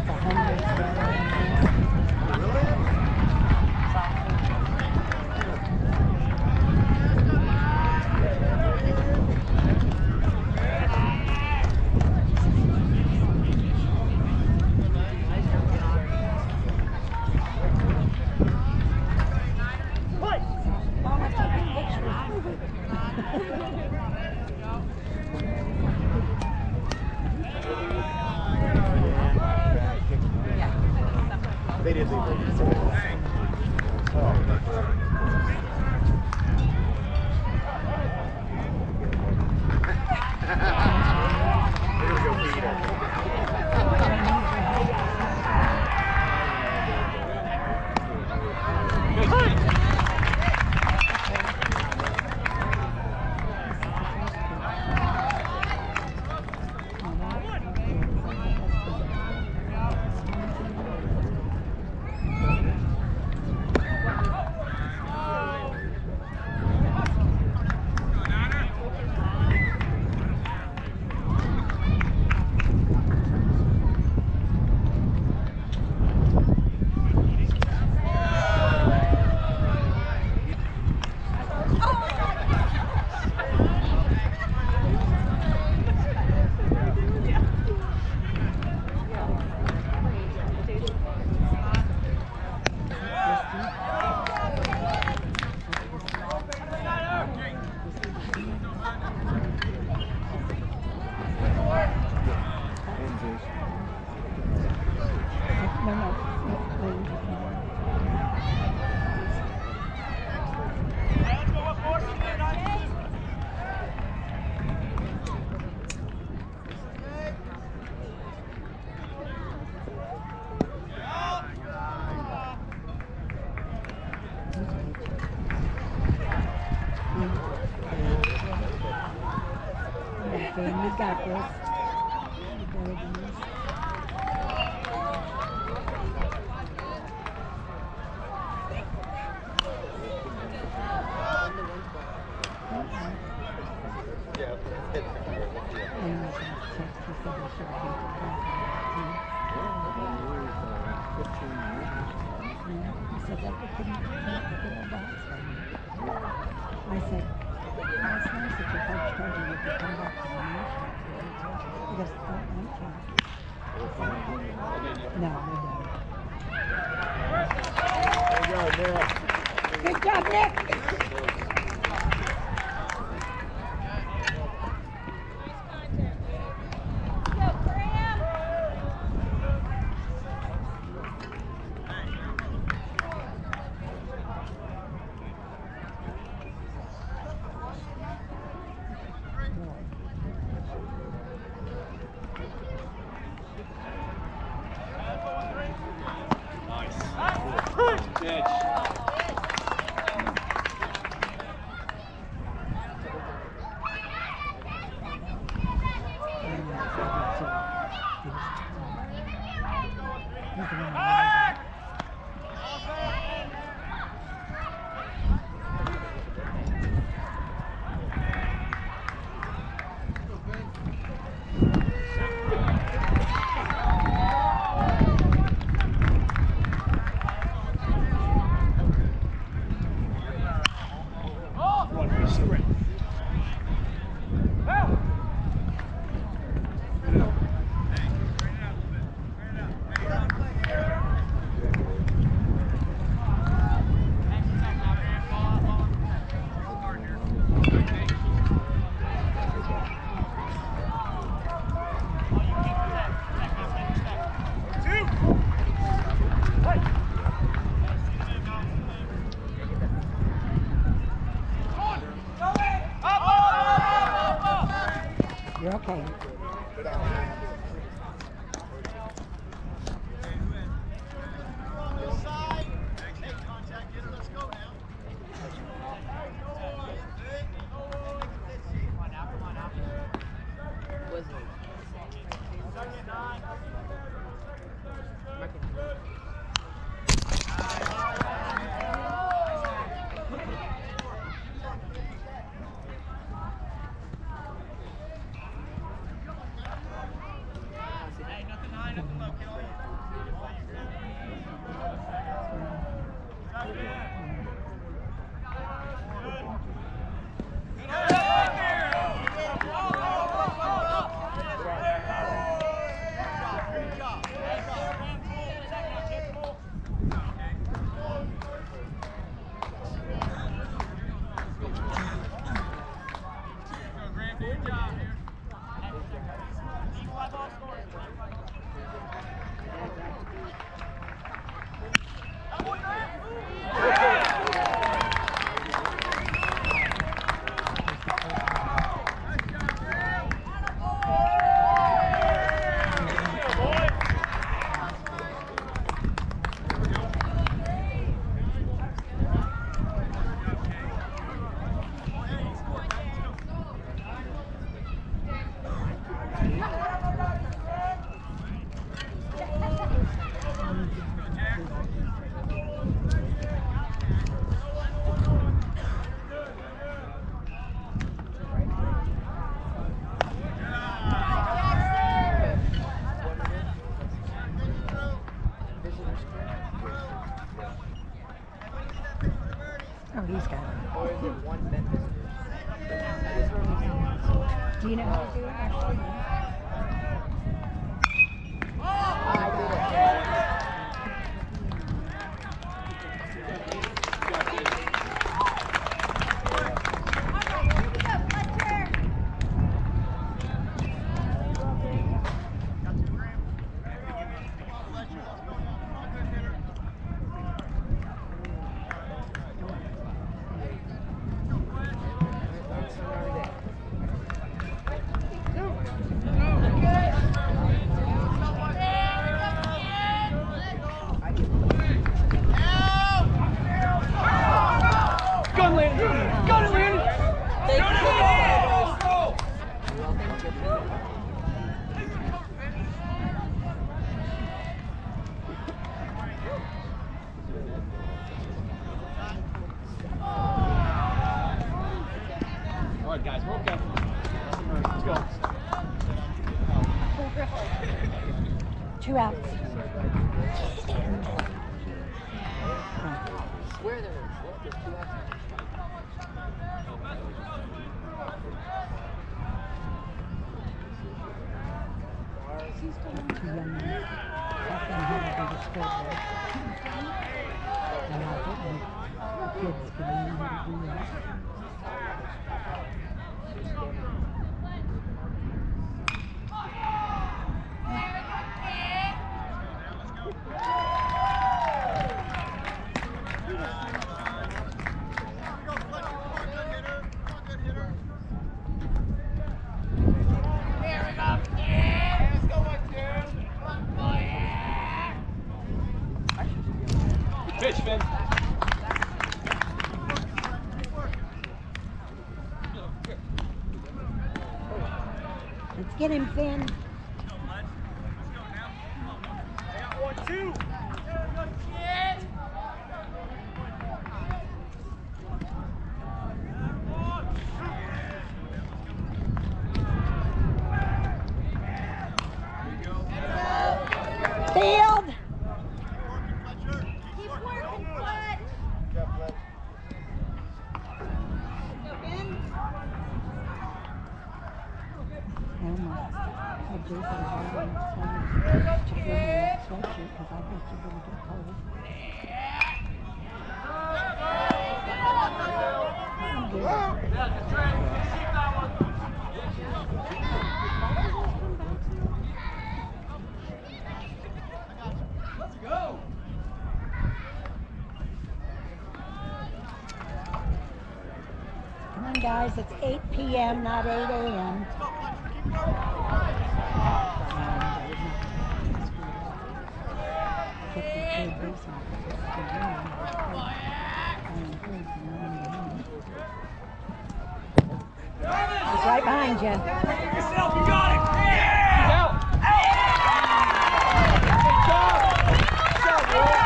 They did leave. We got this. I said, that's nice that your coach told you could come back to the nation. He goes, no, they don't. Good job, Nick. You're okay. Oh, he's got it. Or is it one Memphis? Do you know how to do it, Ashley? All right, guys, hold down. Let's go. 2 outs. Where there is? What? There's 2 outs. Too young. That's when he was in the school there. And I think kids can learn how to do that. Pitch, Finn. Let's get him, Finn. 1-2. Field! Come on, guys, it's 8 p.m., not 8 a.m. He's right behind you. Yourself, you got it. He's out. Good job. Good job, boy.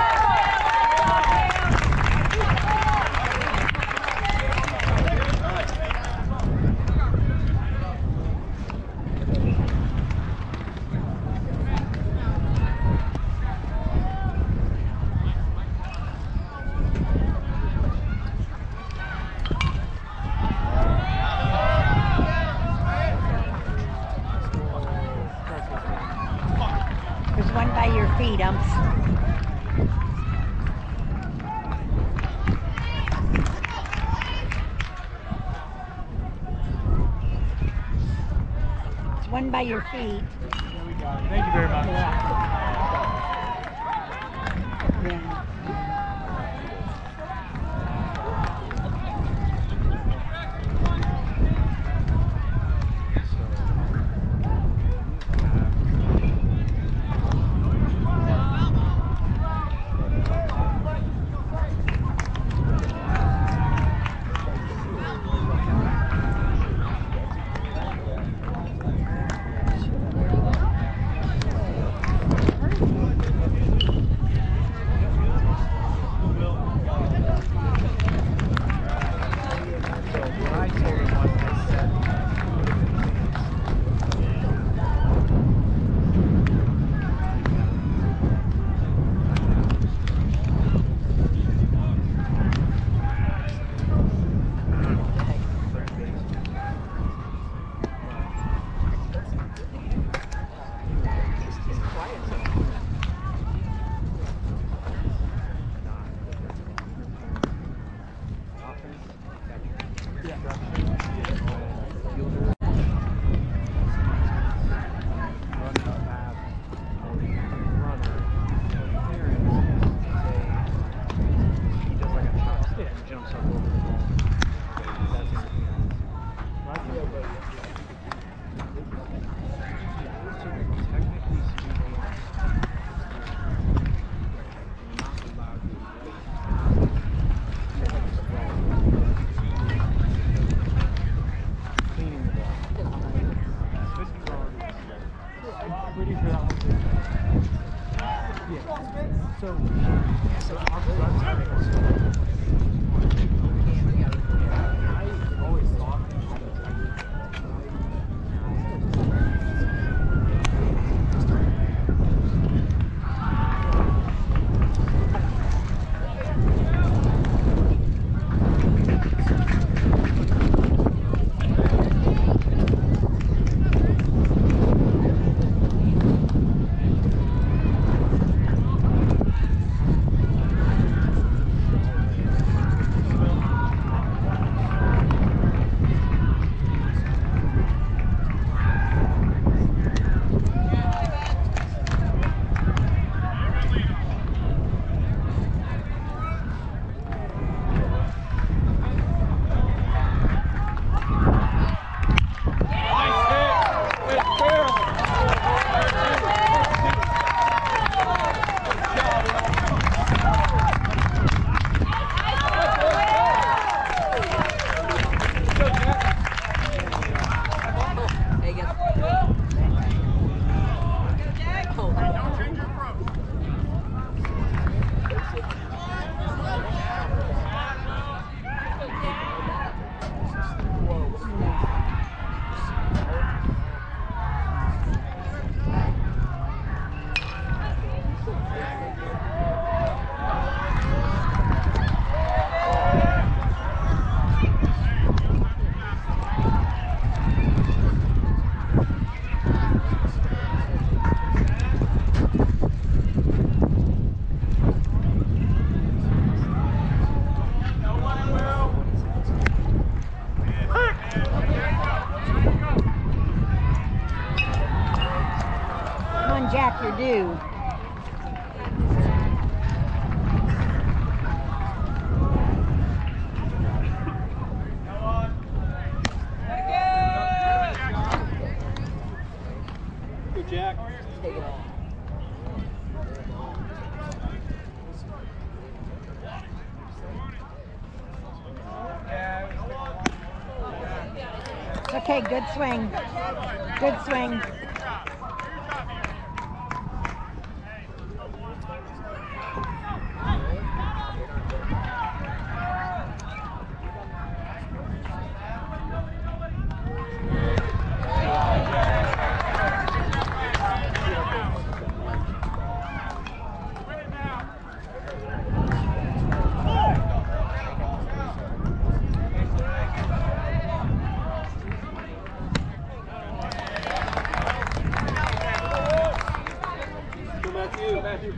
one by your feet, umps. It's one by your feet. There we go. Thank you very much. Yeah. Jack, you're due. Good, Jack. Take it off. Okay, good swing. Good swing. Matthew. Matthew.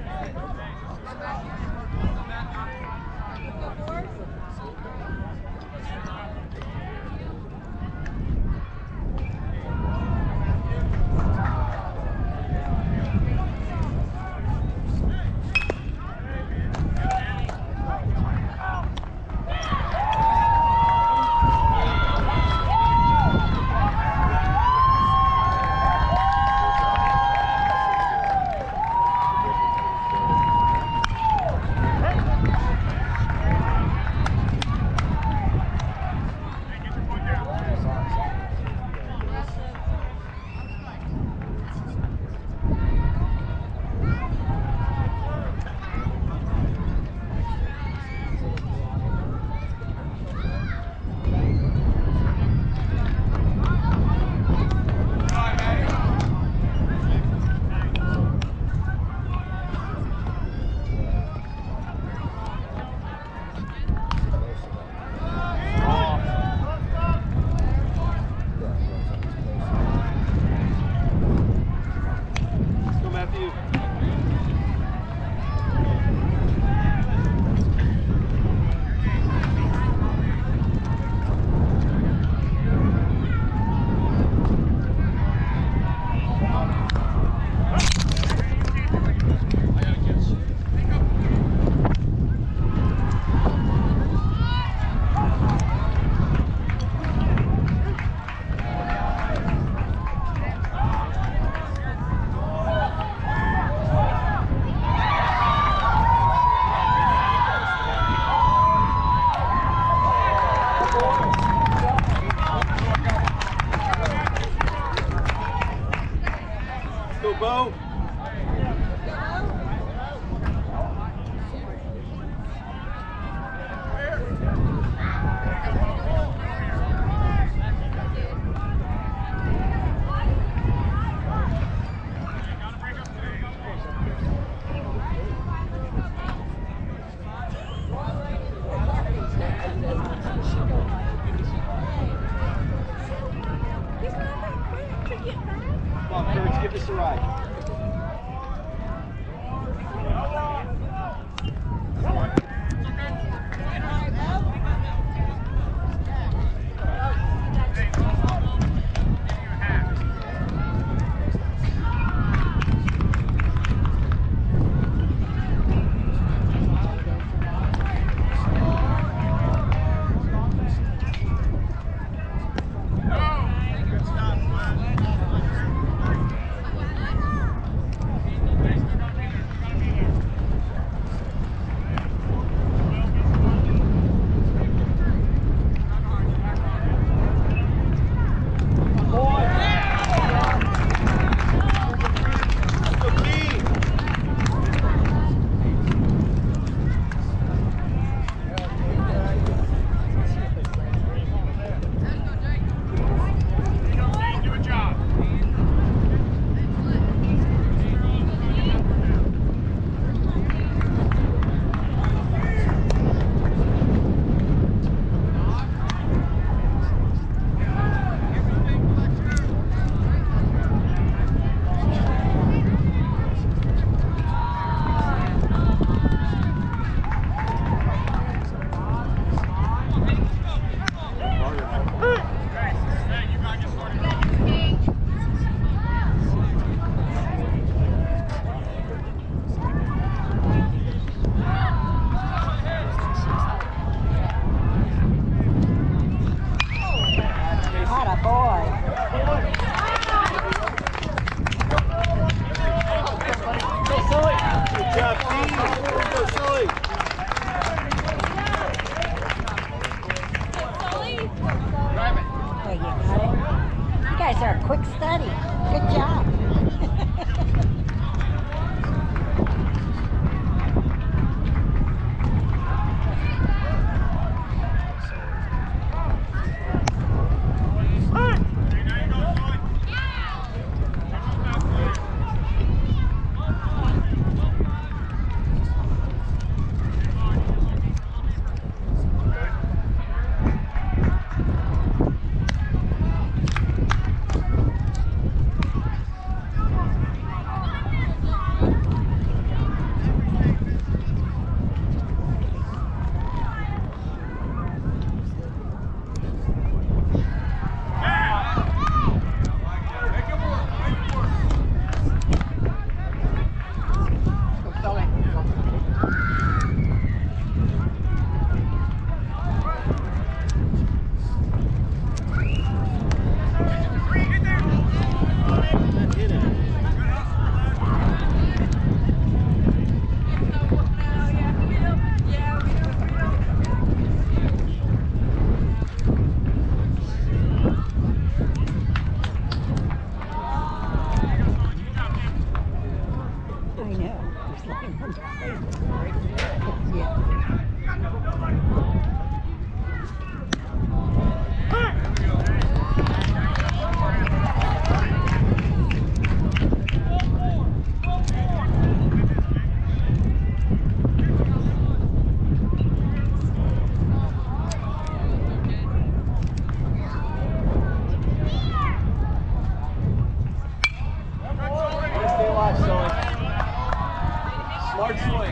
Smart swing.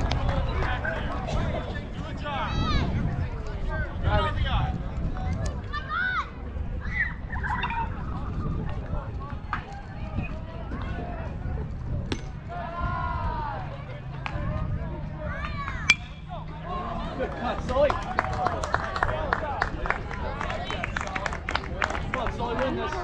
Good cut, Sully. Come on, Sully, win this.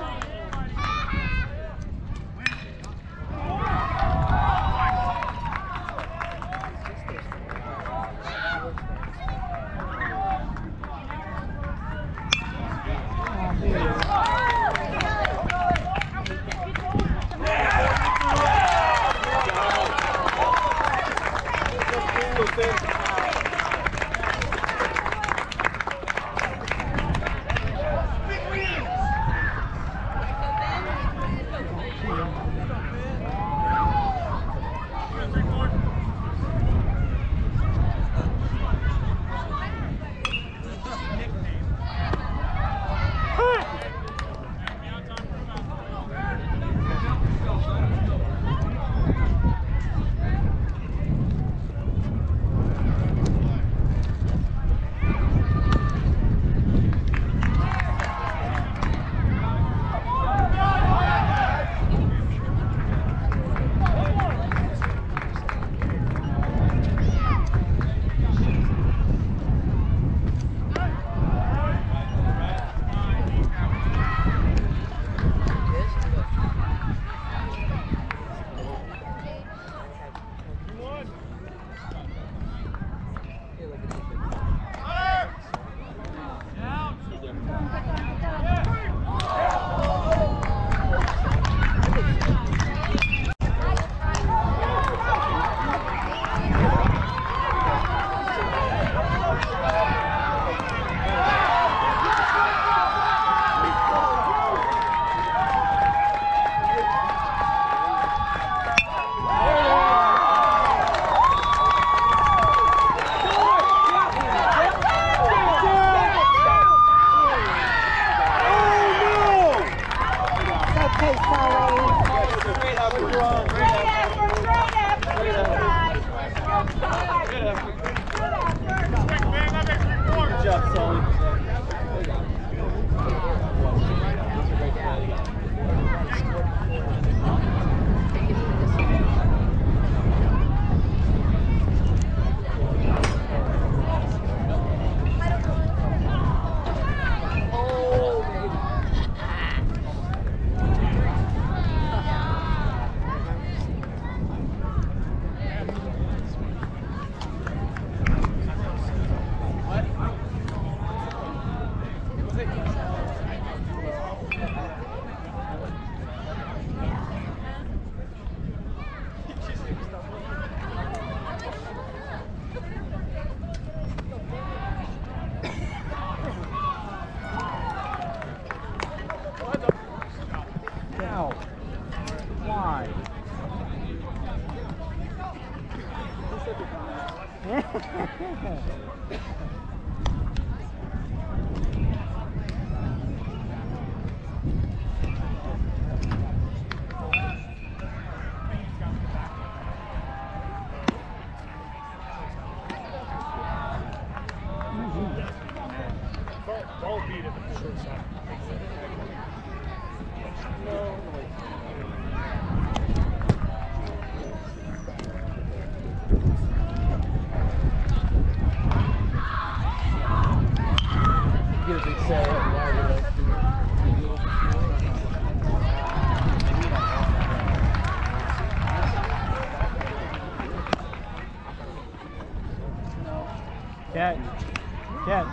Catch. Catch.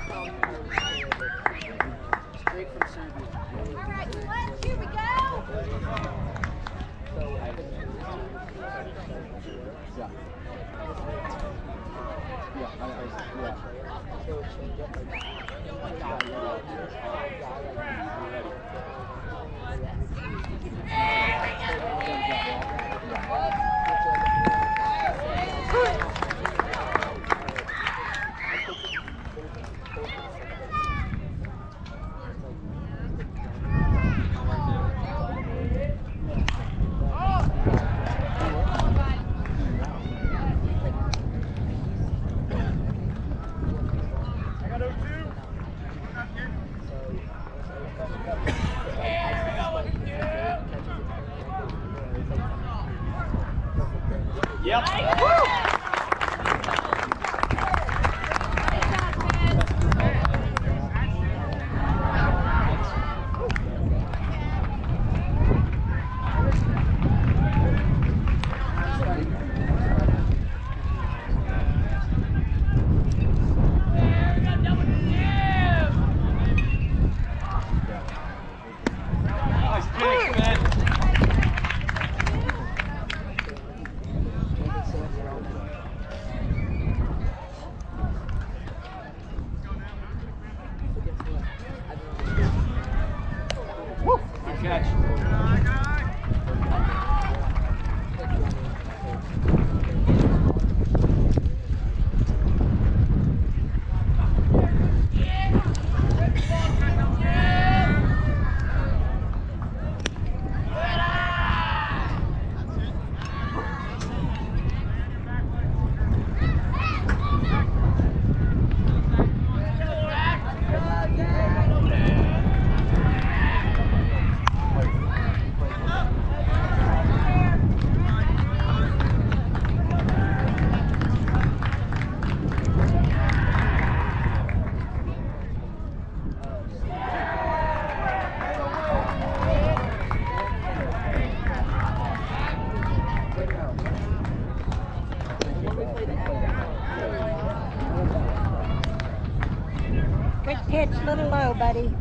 Straight from Serbia. Alright, let's, here we go! Yeah. Yep. Nice finish, man. Good catch. Good pitch, little low, buddy.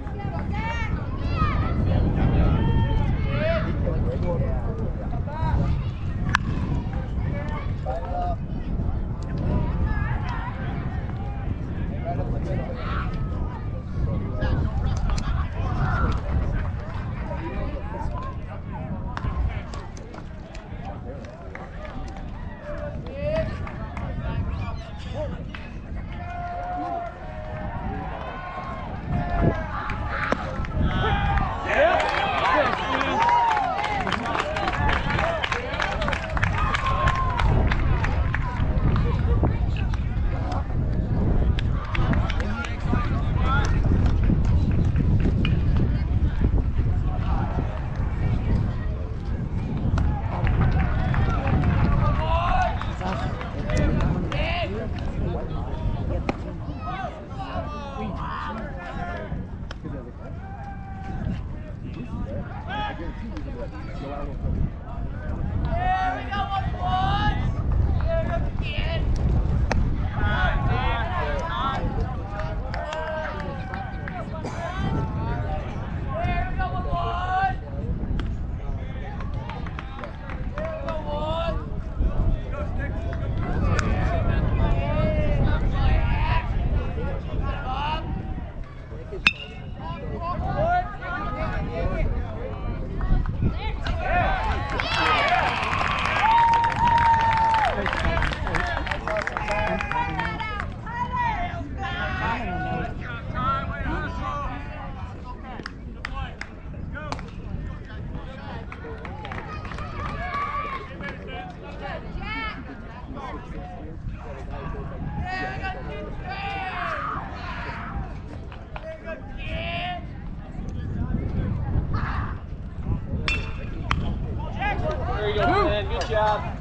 There you go, man. Good job.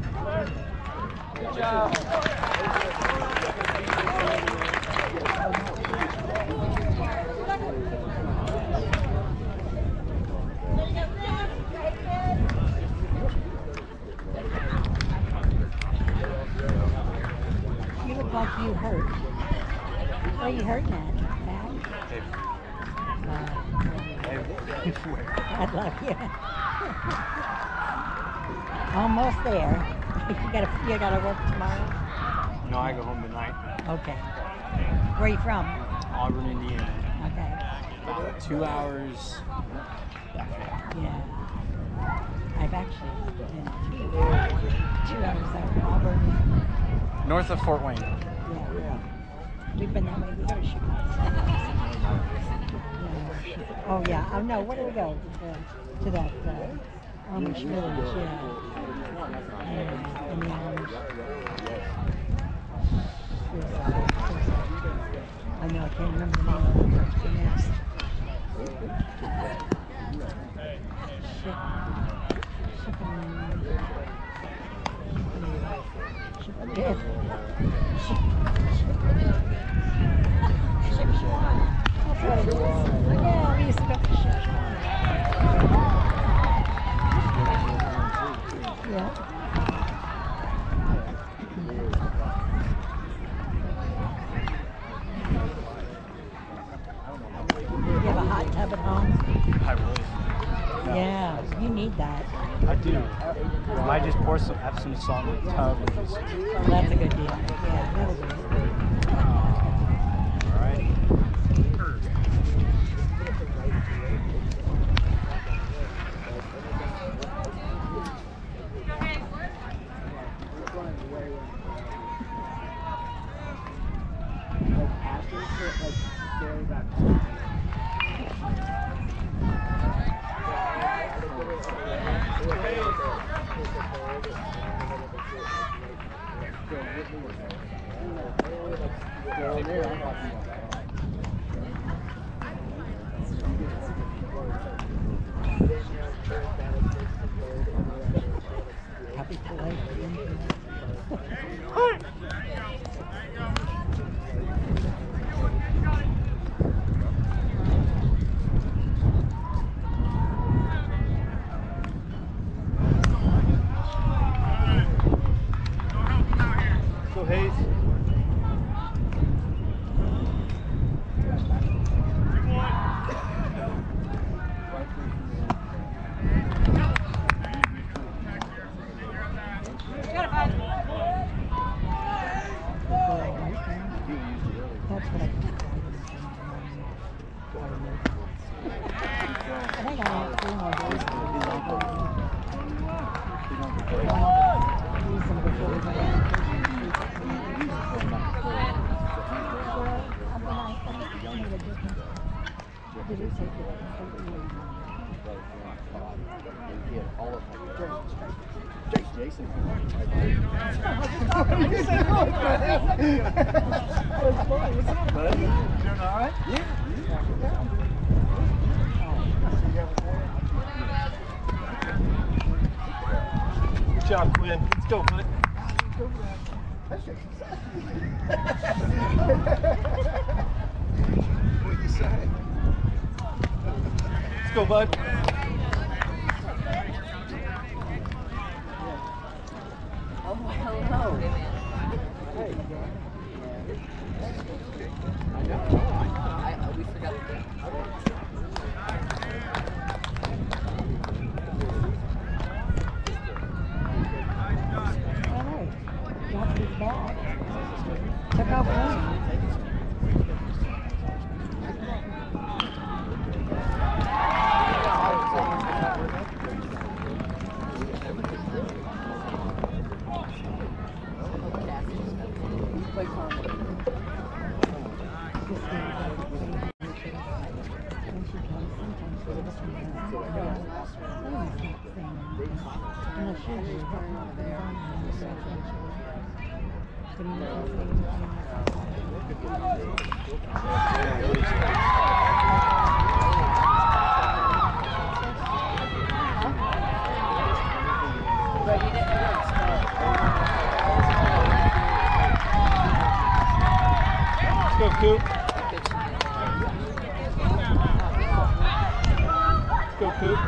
Good job. You look like you hurt. Where are you hurting at? I'd love you. Almost there. You gotta work tomorrow? No, I go home tonight. Okay. Where are you from? Auburn, Indiana. Okay. About 2 hours. Yeah. I've actually been 2 hours out of Auburn. North of Fort Wayne. Yeah. We've been that way. We go to Chicago. Yeah. Oh yeah. Oh no. Where do we go? To that Amish village. Yeah. In the Amish. I know. I can't remember the name of the nest. Yeah, we used to go to Shipshawana. Yeah. You have a hot tub at home? I really. Yeah, you need that. I do. I just pour some Epsom salt in the tub and just. That's a good deal. Yeah, that'll do. All right. Happy play. Go Hayes. That's what I think. I think I have 3 more days to use them before we go down. Did it take Jason. Good job, Quinn. Let's go, bud. What you say? Let's go, bud. Oh, hello. Hey. I know. We forgot the Took off one. Let's go, Coop. Let's go, Coop.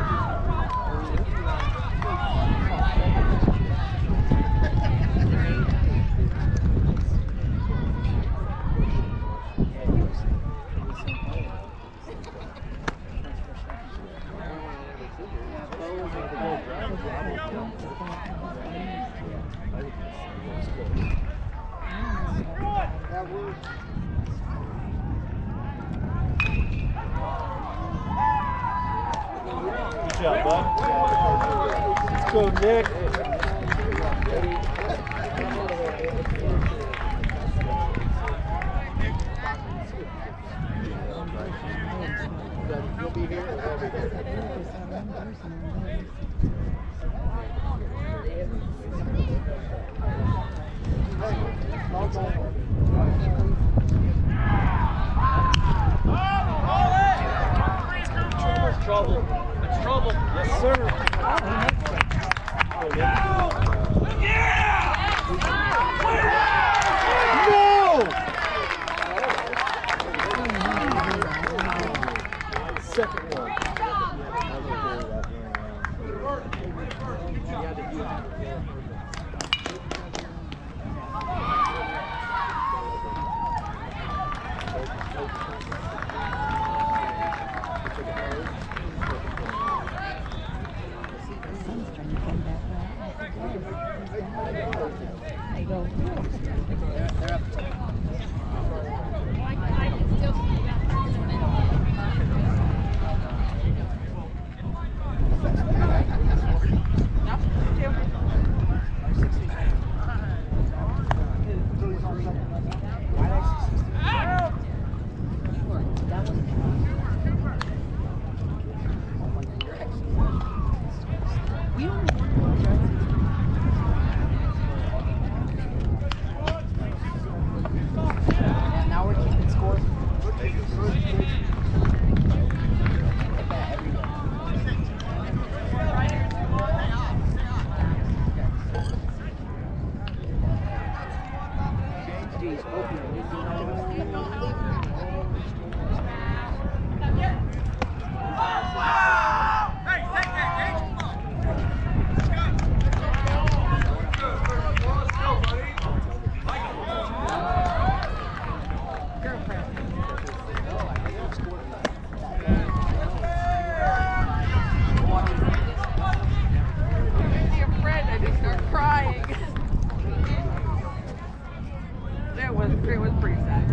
Good job, bud. Let's go, Nick. You'll be here or they'll be here. That's trouble. That's trouble. Yes, sir. No! Second one. Son's trying to come back out. I go, They're up. Now we're keeping score. It was pretty sad.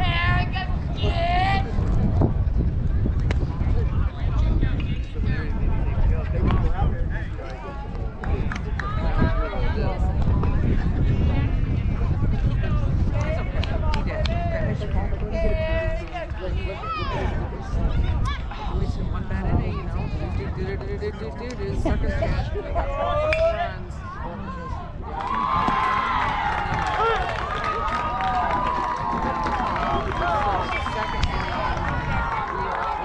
One bad inning, you know. Circus cat. They got 4 runs. Second inning, we were up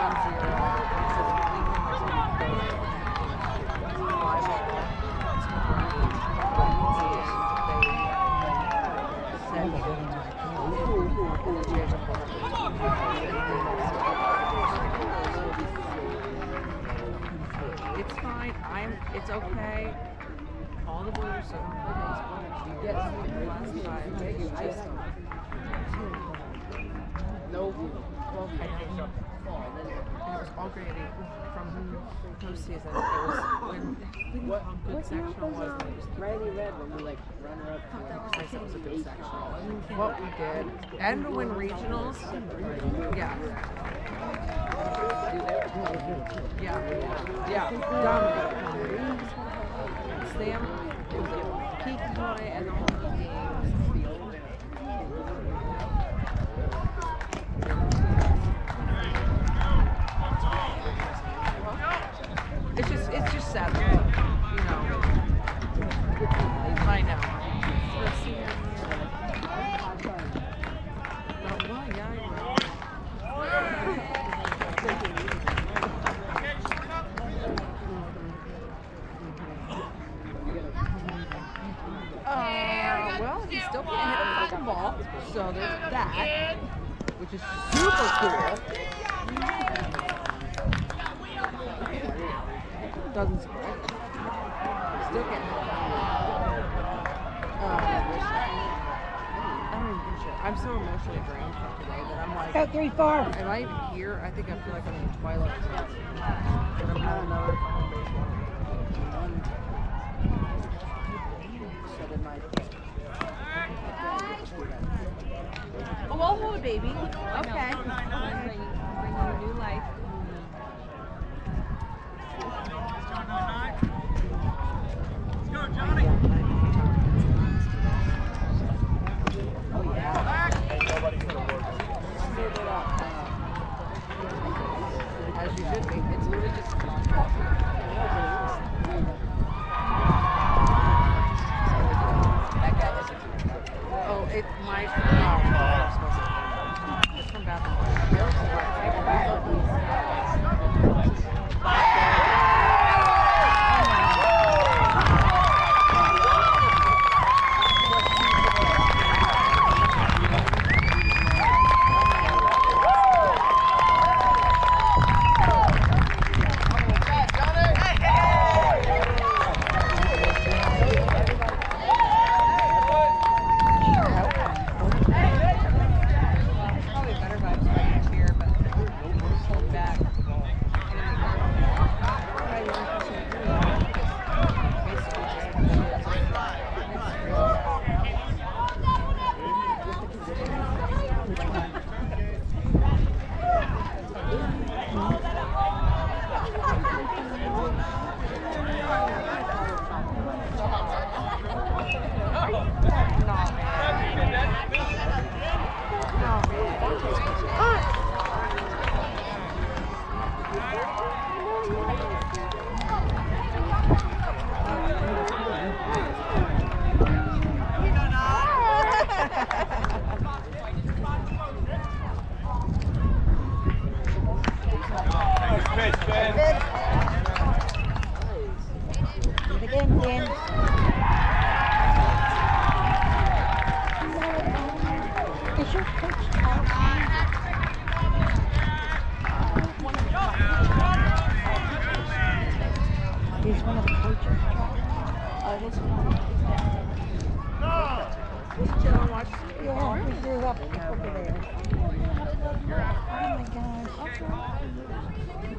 1-0. It's fine. It's okay. All the boys are so baseball. You get something last time. You just no. Well, I know. And it was all graded from postseason. It was when how good sectional was. Riley Red when we like runner up. That was a good sectional. What we did, and to win regionals. Yeah. Yeah. Dominated. Sam, it was a peak high and all the games. It's just sad, you know. I know. But well, yeah, well, he still can't hit a fucking ball, so there's that, which is super cool. Doesn't score. Still can't hit a ball. I'm so emotionally drained from today that I'm like, go 3-4. am I even here? I think I feel like I'm in Twilight Zone. But I'm not another fucking baseball. So did my Oh, I'll hold a baby. Okay. Bring you new life. As you should be. It's literally just. Oh, it's my. It's from Bath. Probably better vibes from the cheer, but hold back. Do it again, Dan. Is your coach out? Is one of the coaches Yeah, we grew up over there. Oh my gosh.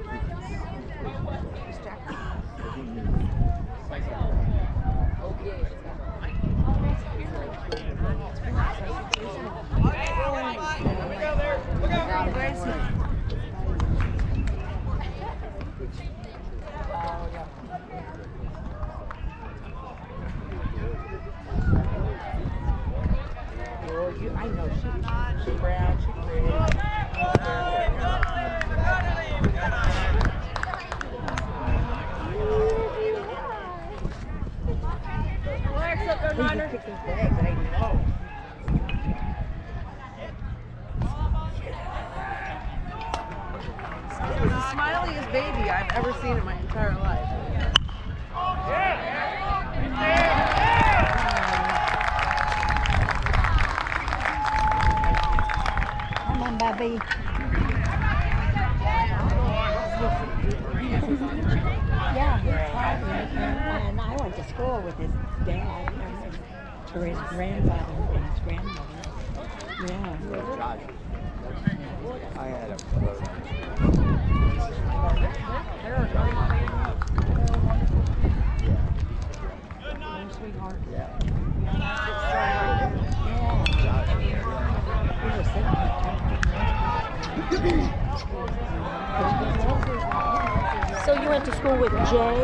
I know she brown, she pretty. Relax up there, Niner. Pick his bag, but I know. It was the smiliest baby I've ever seen in my entire life. Come on, Bobby. Yeah, he's fighting. And I went to school with his dad, or his grandfather and his grandmother. Yeah. I had a Sweetheart. Yeah. We were sitting So you went to school with Jay?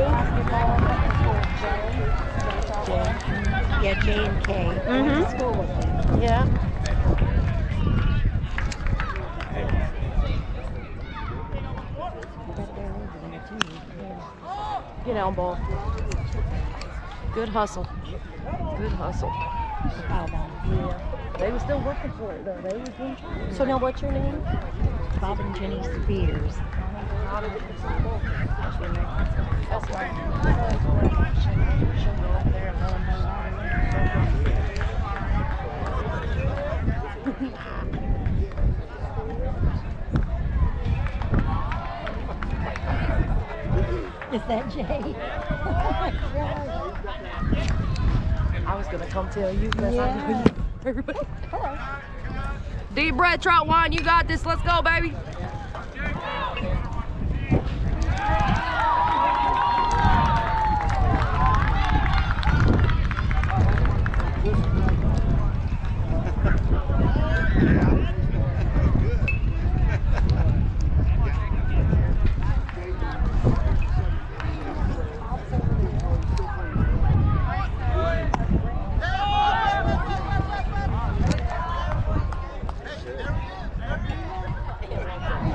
Yeah, J and K. I went to school with them. Yeah. I bet they're over there too. Yeah. Get down, ball. Good hustle. Good hustle. Yeah. They were still working for it though. They was doing charge. So now what's your name? Bob and Jenny Spears. That's right. Is that Jay? I was gonna come tell you because I know Yeah. you. Everybody. Deep breath, Trout Wine. You got this. Let's go, baby.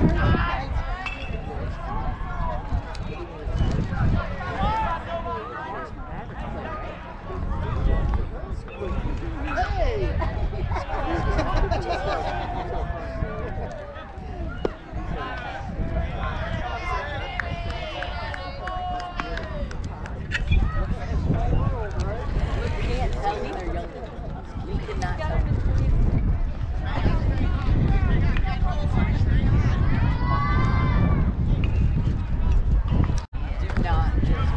can't tell me they're younger. You cannot tell me. Do not just.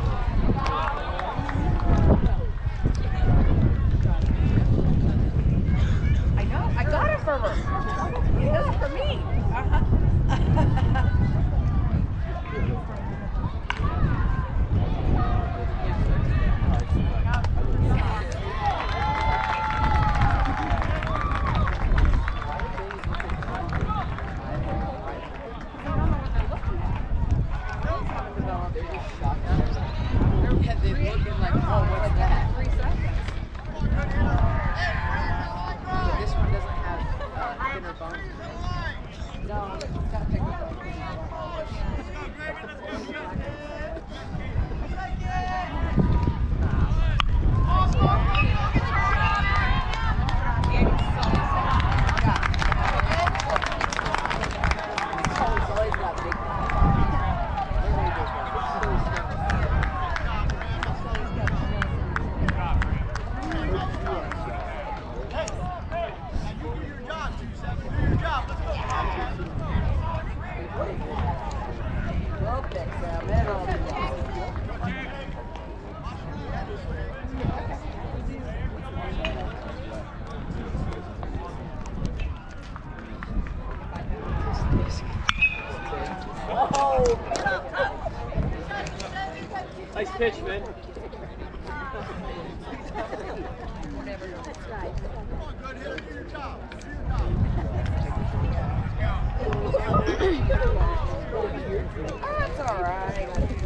I know. I got it for her. He does it for me. Yeah, they're looking like, oh, what's that? 3 seconds. But this one doesn't have thinner bones. No, it's got thicker bones. It's always got big bones. Nice pitch, man. That's all right.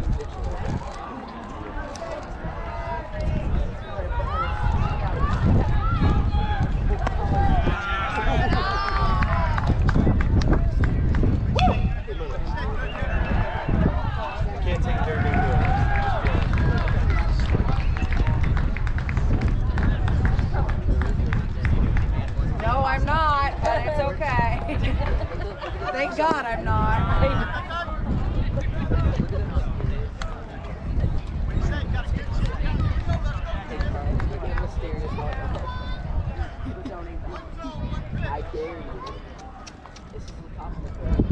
Can't take care of it. No, I'm not, but it's okay. Thank God I'm not. I dare you. This is impossible.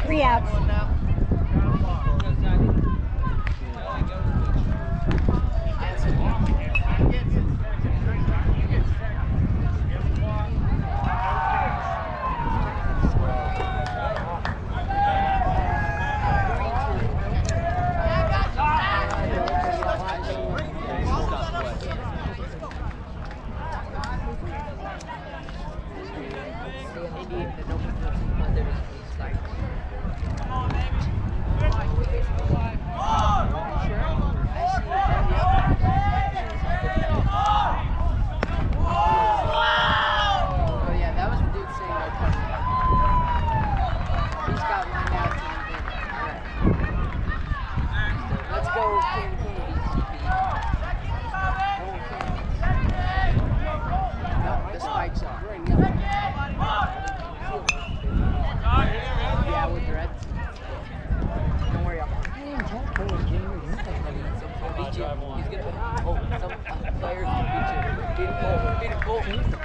3 outs. Oh yeah, that was the dude saying no touching. He's got one out to the Let's go, King Nope, the spike's up. Yeah, with the Reds. Don't worry, I'll beat you. He's gonna some players can beat you. Beat him goal.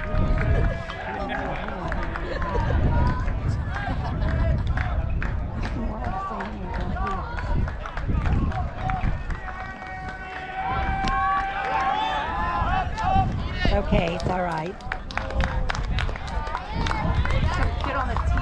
Okay, it's all right. Some kid on the team.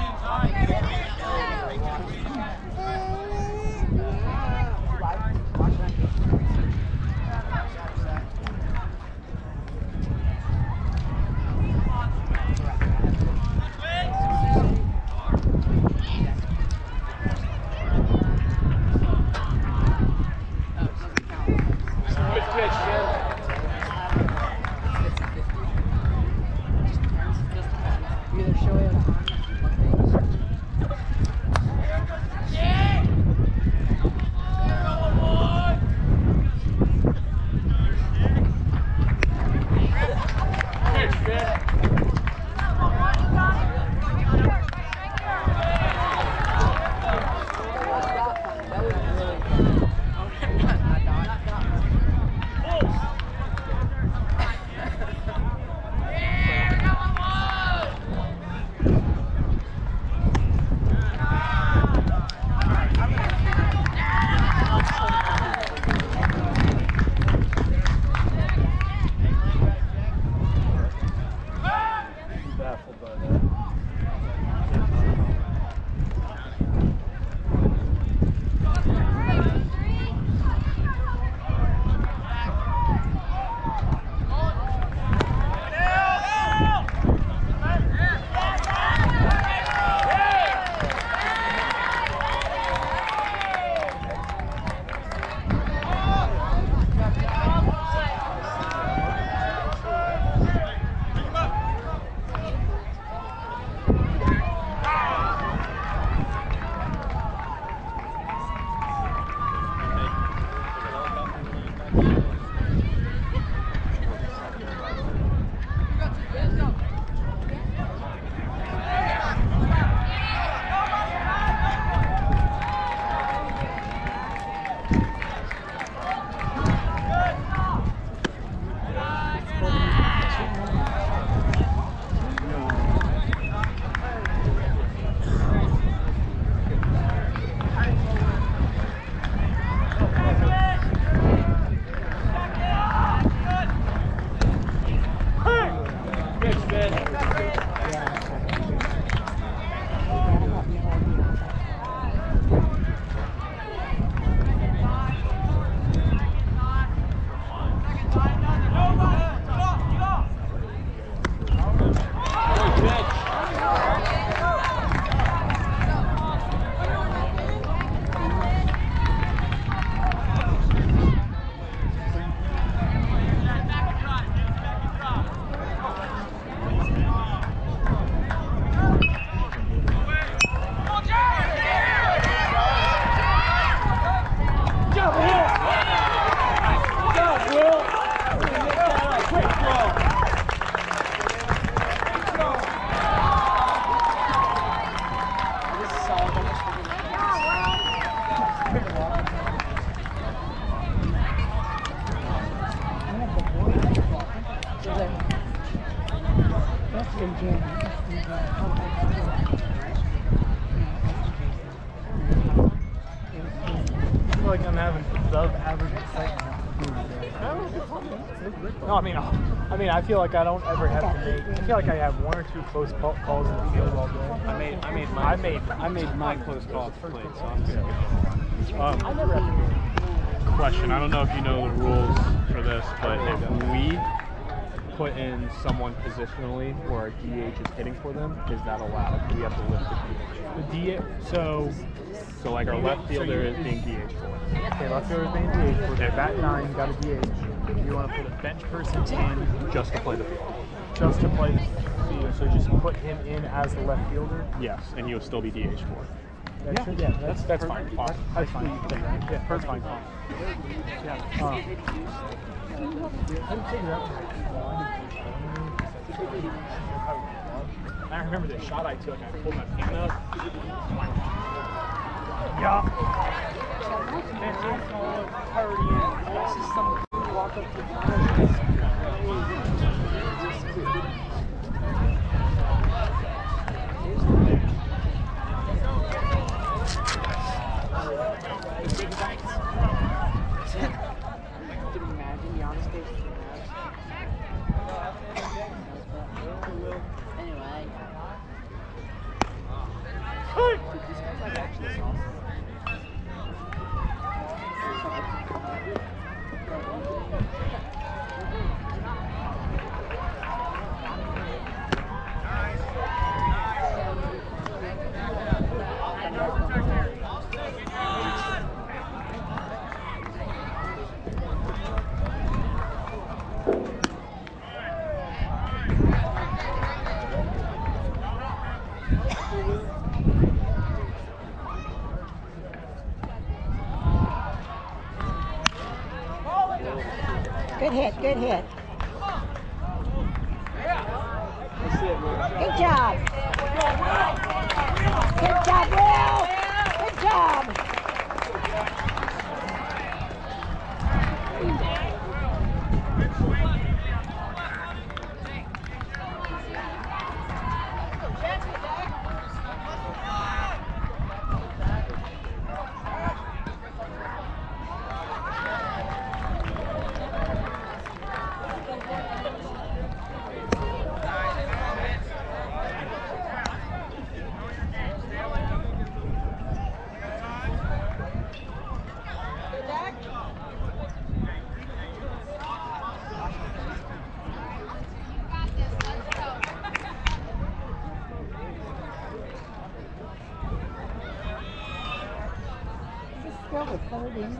like I'm having sub-average excitement. No, I mean, I feel like I don't ever have to make. I feel like I have one or two close calls in the field all day. I made my close calls played, so I'm good. I never have to do it. Question. I don't know if you know the rules for this, but if we put in someone positionally where a DH is hitting for them, is that allowed? Do we have to lift the DH? So like our left fielder is being DH for. Okay, left fielder is being DH. For bat 9, you got a DH. You want to put a bench person in Just to play the field. just to play the field. So just put him in as the left fielder. Yes, and he'll still be DH for. That's fine. That's fine. Yeah, that's fine. Yeah. I remember the shot I took. I pulled my pin up. Yeah. And I call it partying. This is some walk up to Good hit, good hit. Good job. Good job, Will. Good job. Still recording.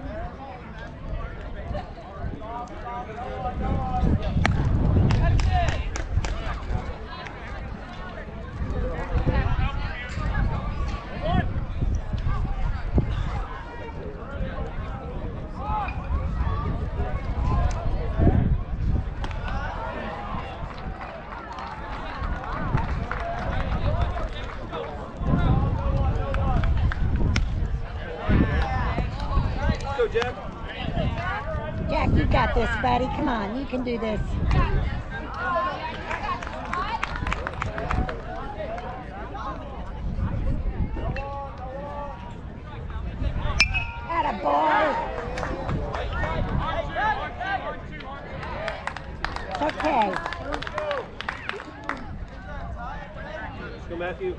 Jack, you got this, buddy. Come on, you can do this. Atta boy. It's okay. Let's go, Matthew.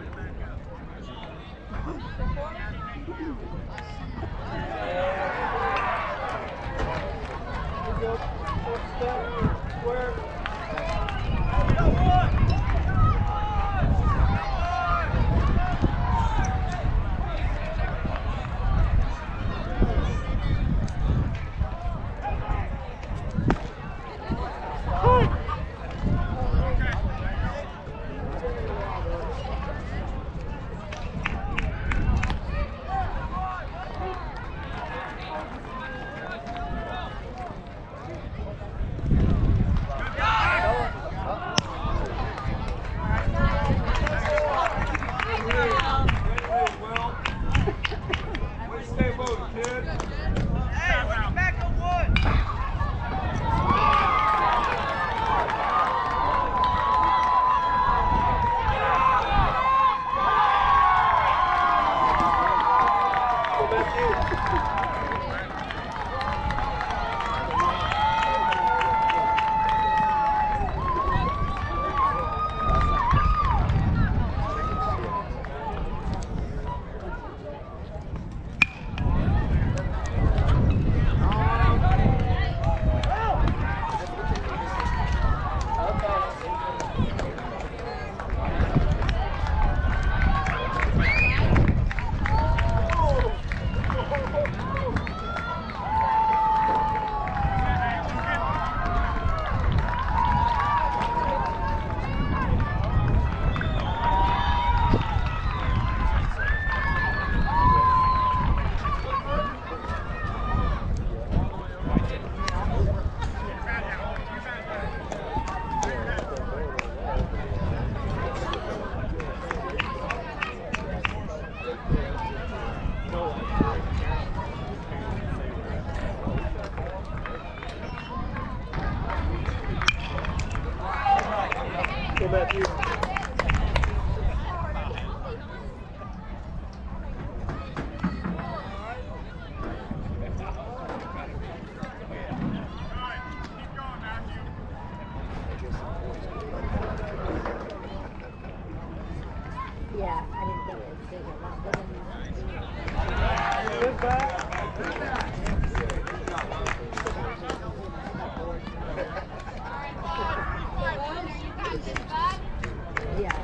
Go back here. Yeah, I didn't think it was big or not bigger than Good back. yeah.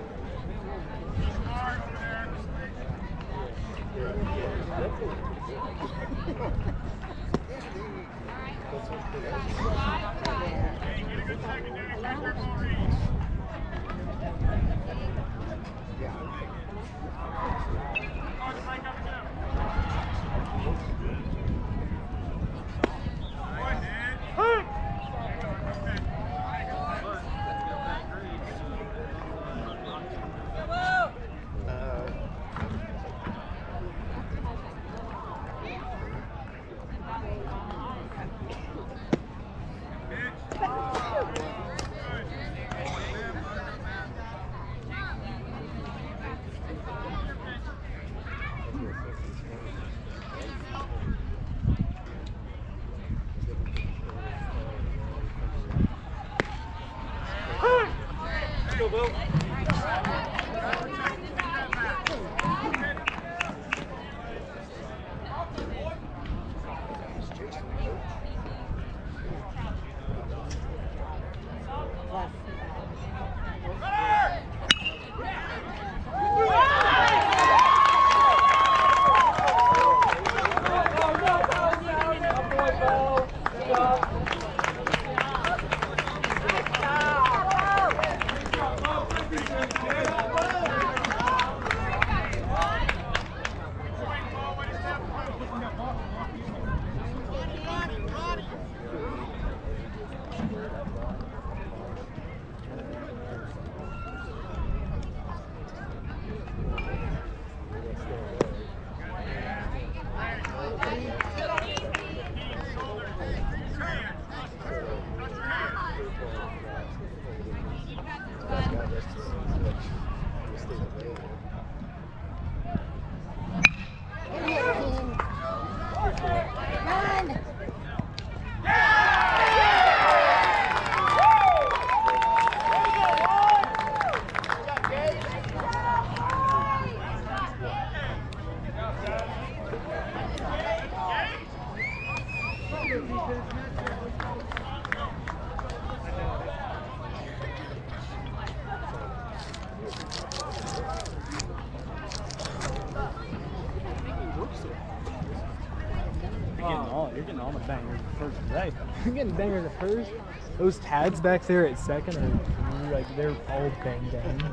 You're getting all the bangers at first today. You're getting bangers at first. Those tads back there at second are like they're all bang bang.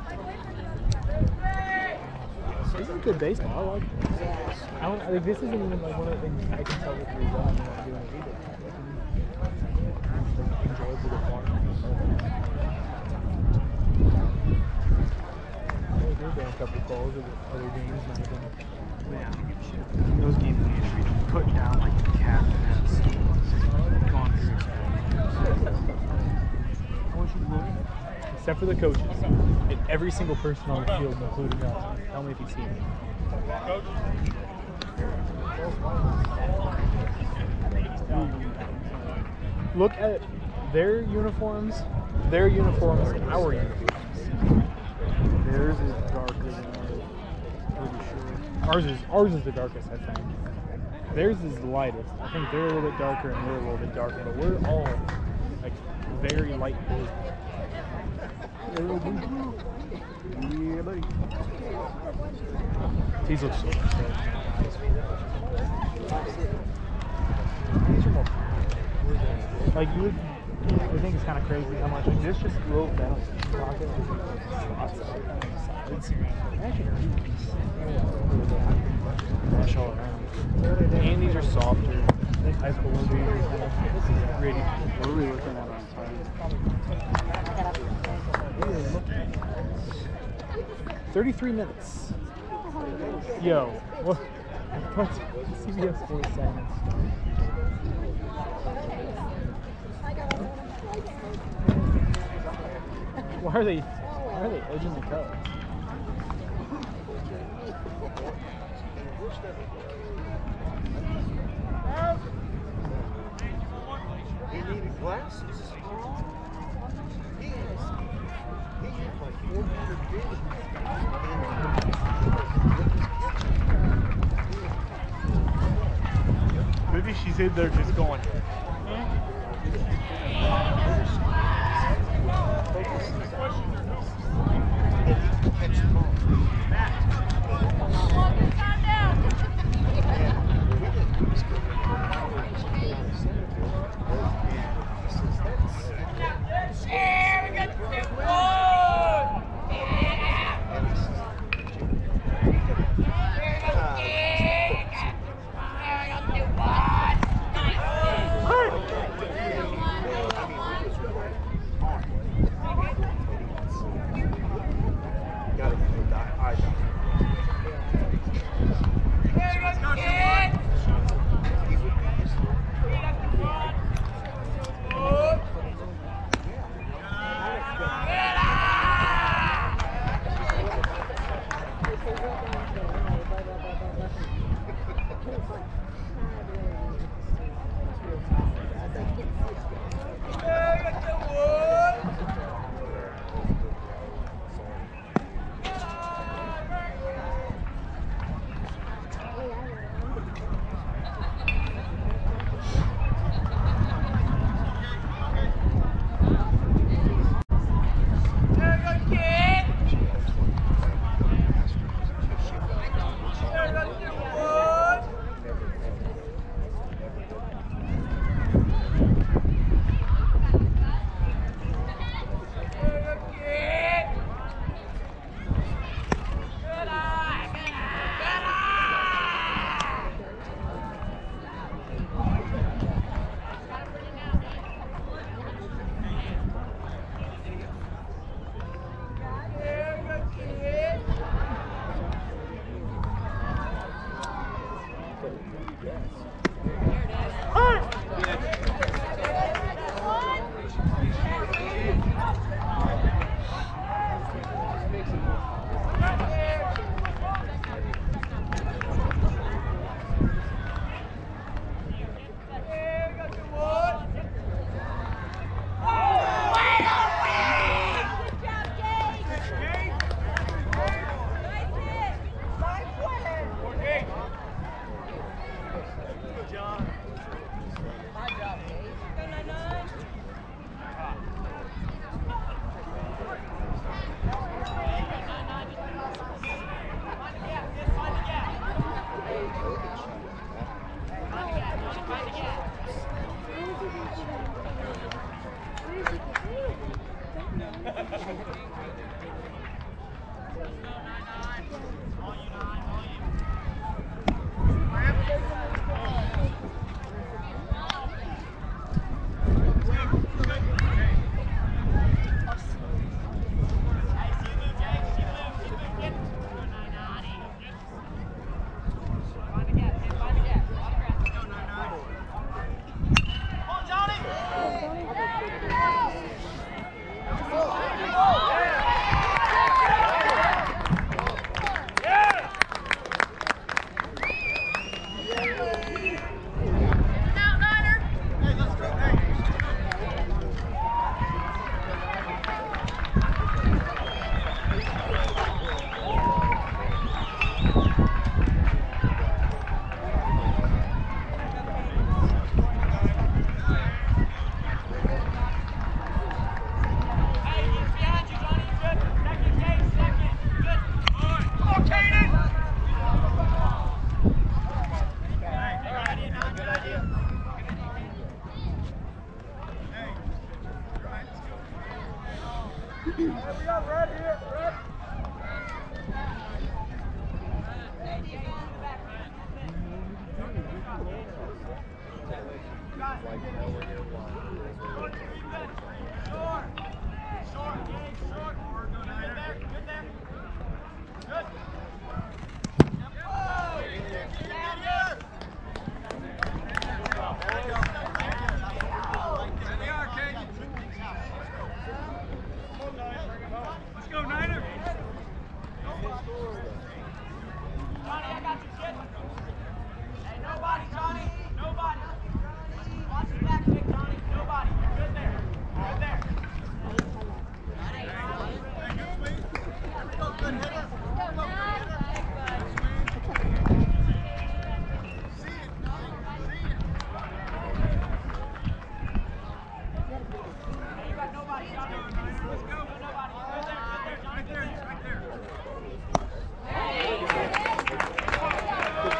This is good baseball. I like this. I don't like this isn't even like one of the things I can tell with the result I'm not doing it either. Like, enjoyable to watch. There's been a couple calls of other games might have been. Man, those games need to be put down like a cat has gone through. Except for the coaches. And every single person on the field, including us. Tell me if you've seen it. Look at their uniforms, and our uniforms. Theirs is darker than ours. Pretty sure. Ours is the darkest, I think. Theirs is the lightest. I think they're a little bit darker and we're a little bit darker, but we're all like very light blue. Yeah, buddy. These look so good. These are more like you would think it's kind of crazy how much like this just rolled down pocket. Brush all around. And these are softer. This high school will be kind of gritty. What are we looking at on time? 33 minutes. Yo, what? CBS Sports segments. Why are they edging the Cubs? He needed glasses. He had like 400 games. Maybe she's in there just going.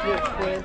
pitch, Chris.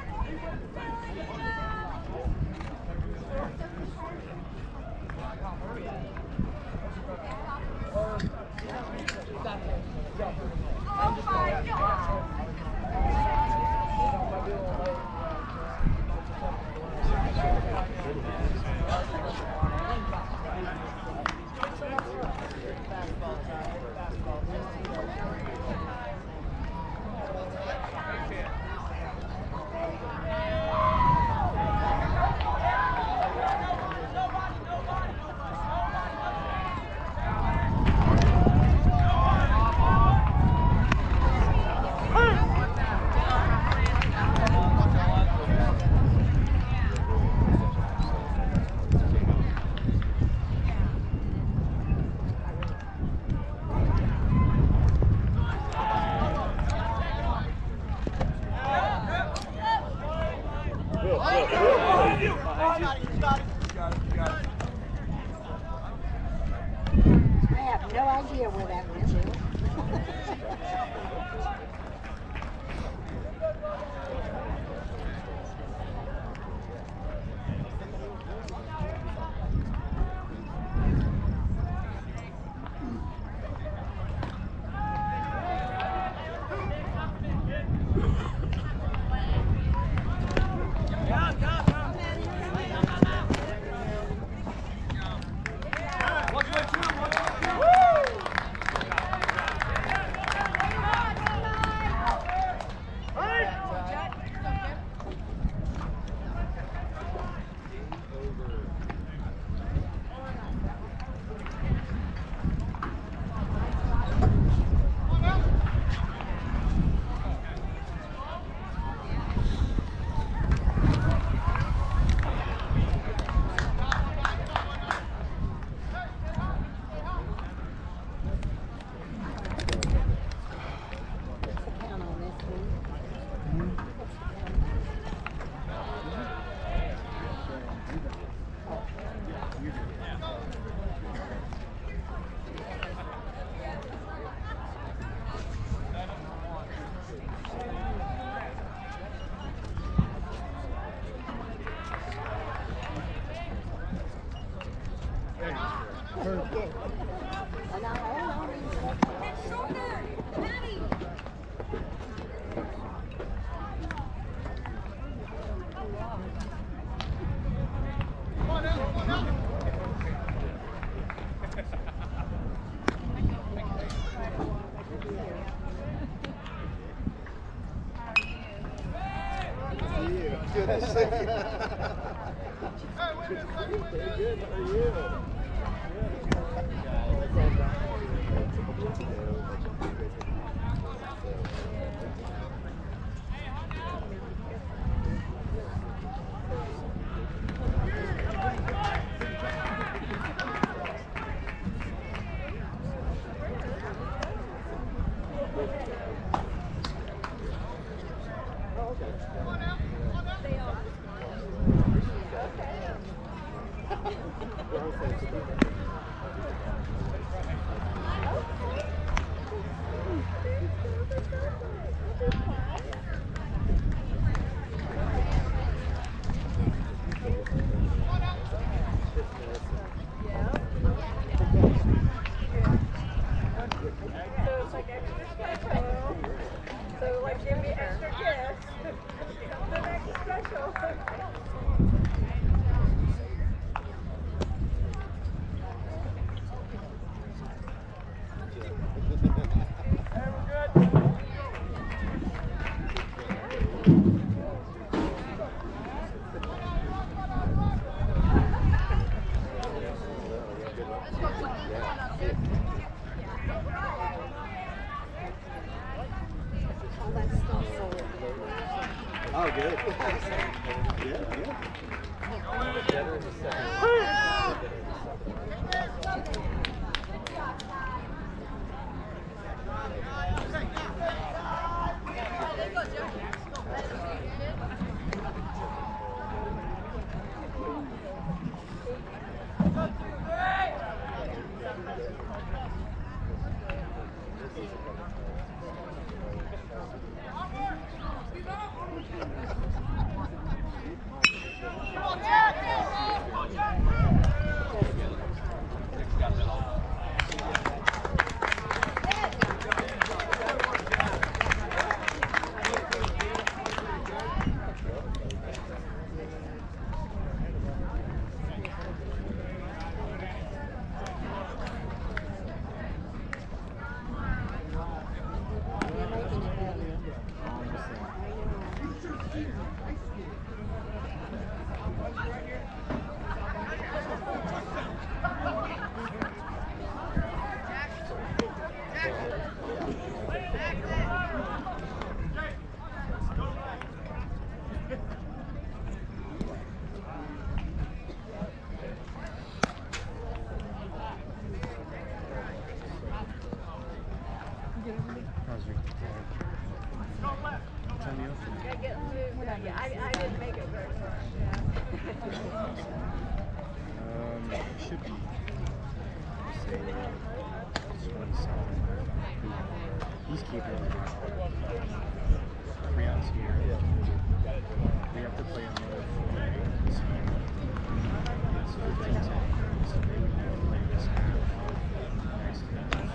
I have no idea where that went to. Good to see you. Good. How are you? Oh, good. Yeah, yeah. I didn't make it very far. Should be. Say, 27. He's keeping it. 3 outs here. We have to play another 4. It's 15-10. So they would need to play this half. Next half.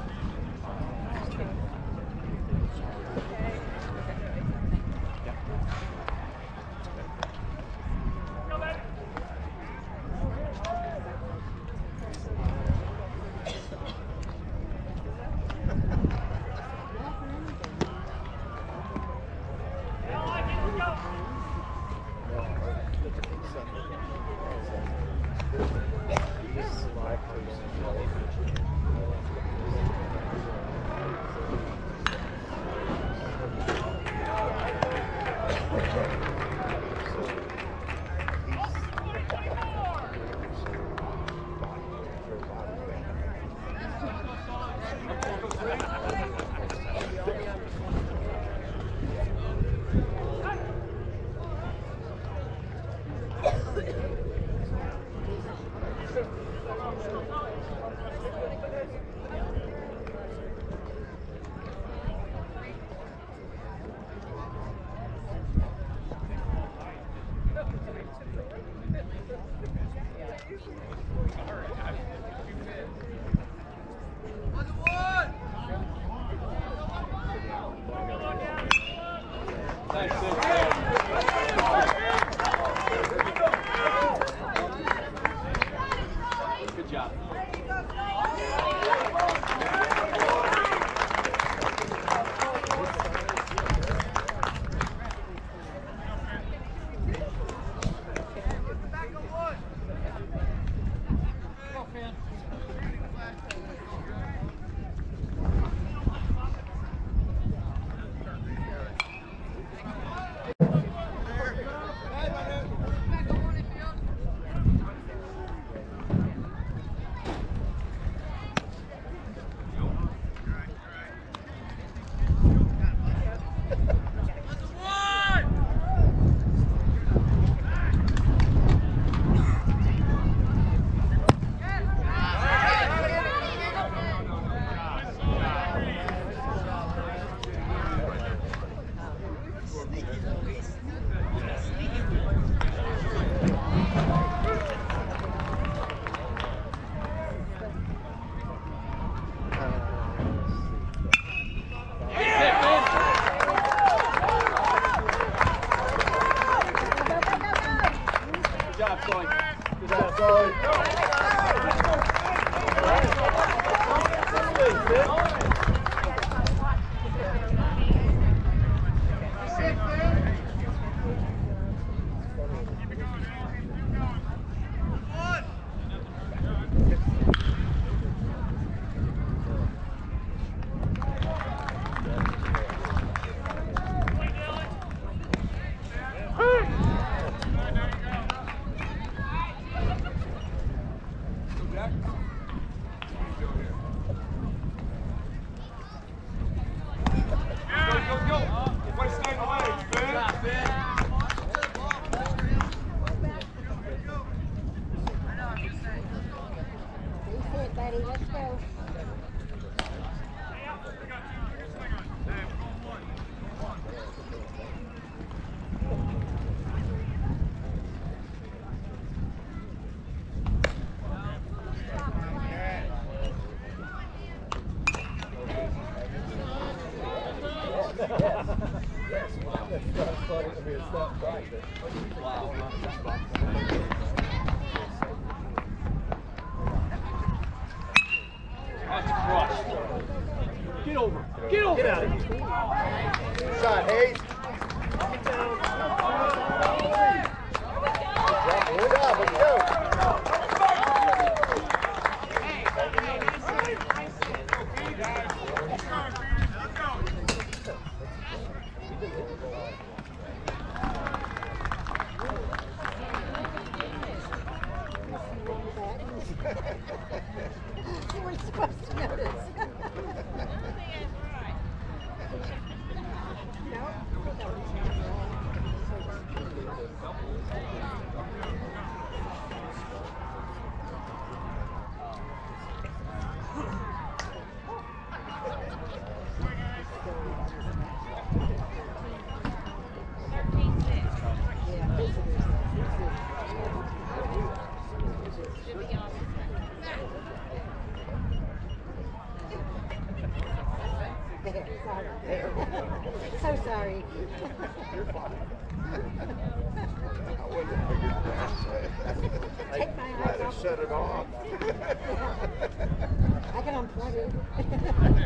Get out of here. Shot, Hayes. So sorry. You're fine. I wouldn't have figured that. Take my I had to shut it off. I can unplug it.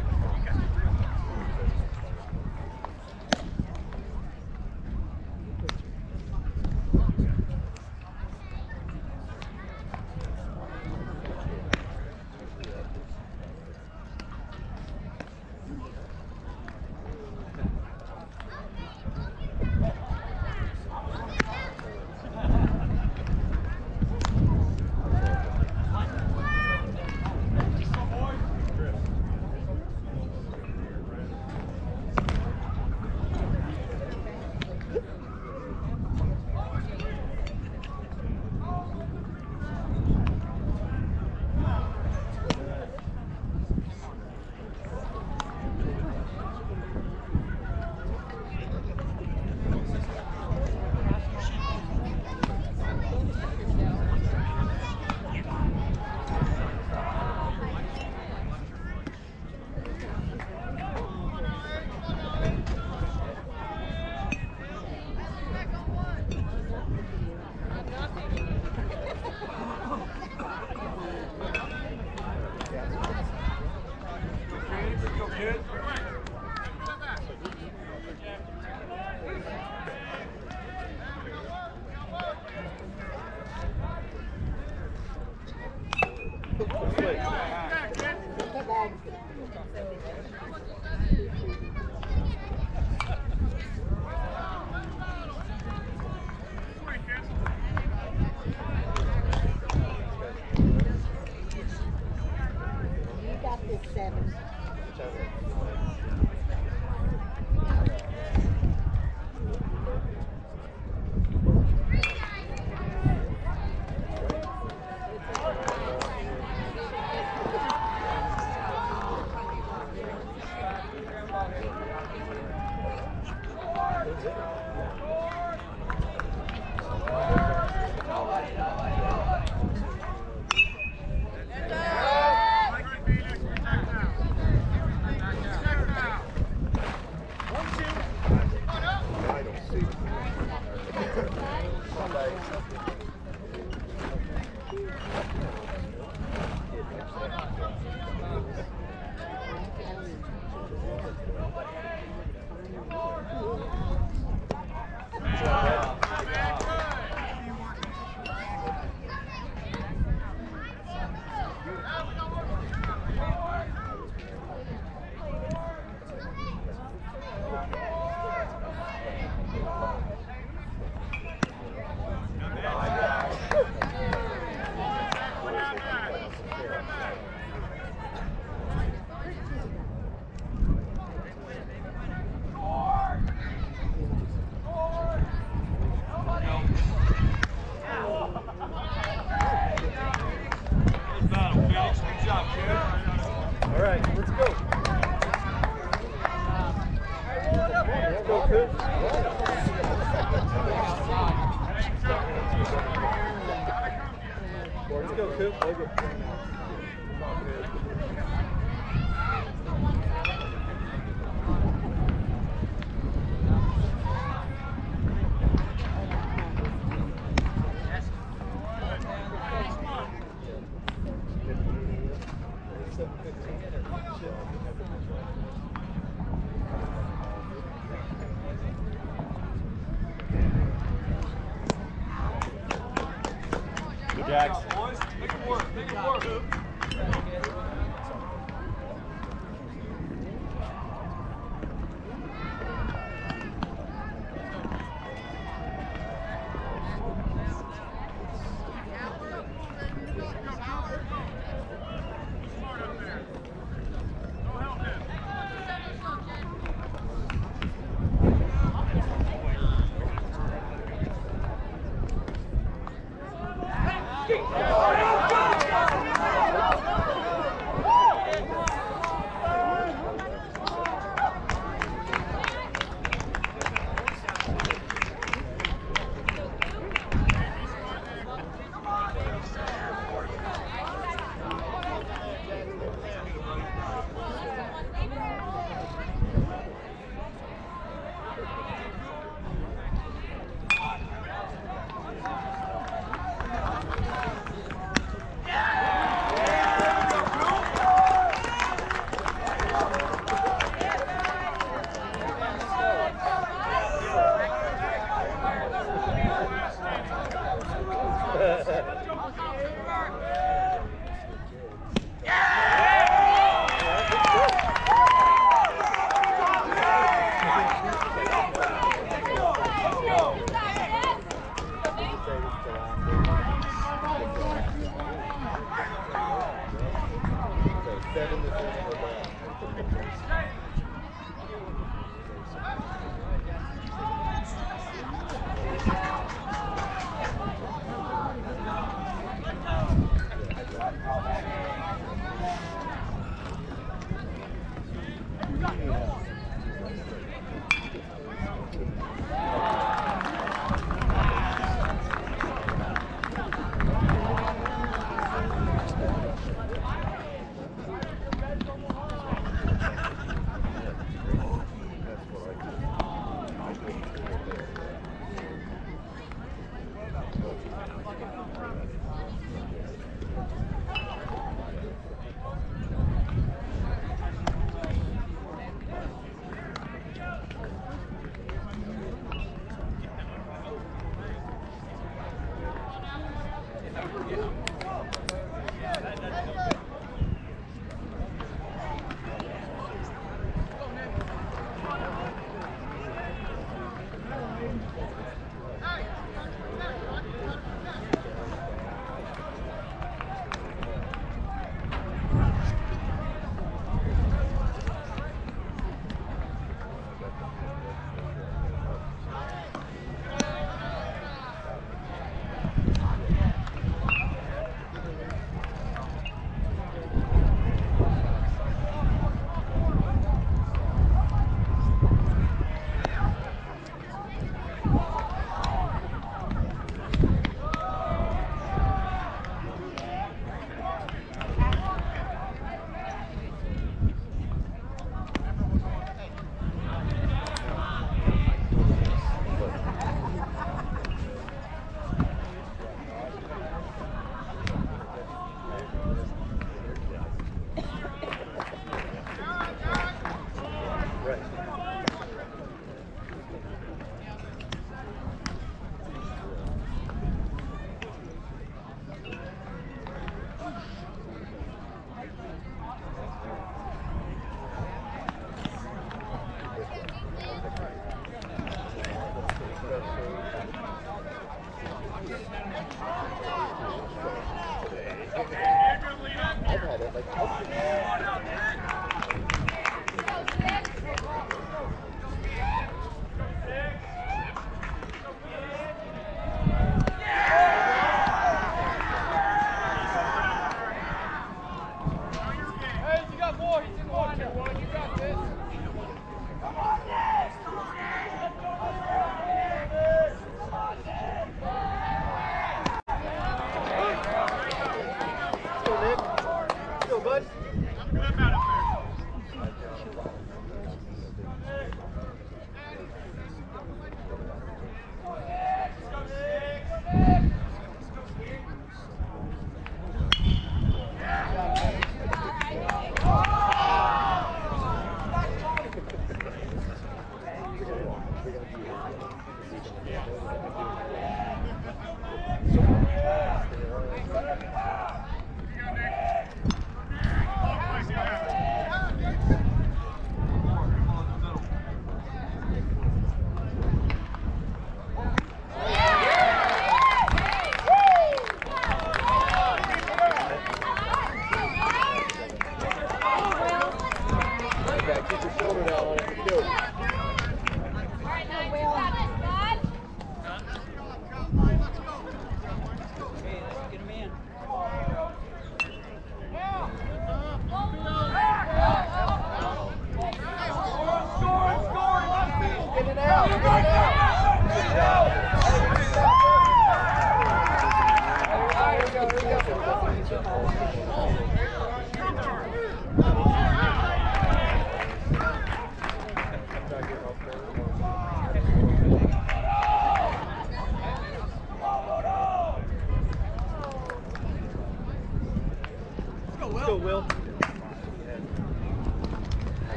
Jax.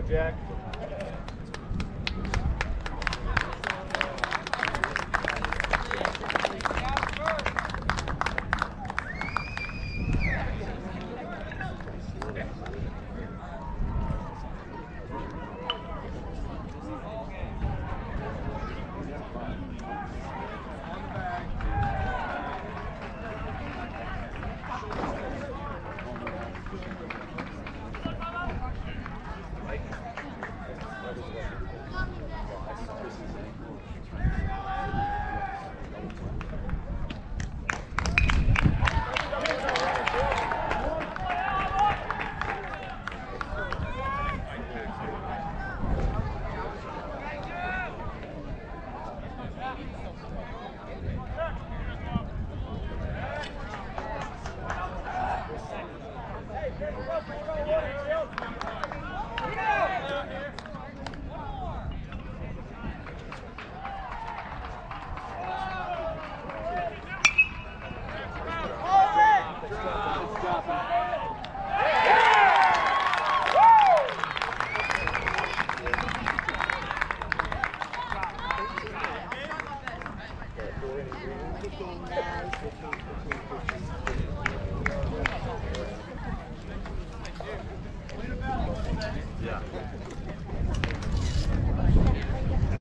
Jack. Between 15, 15, 15, 15.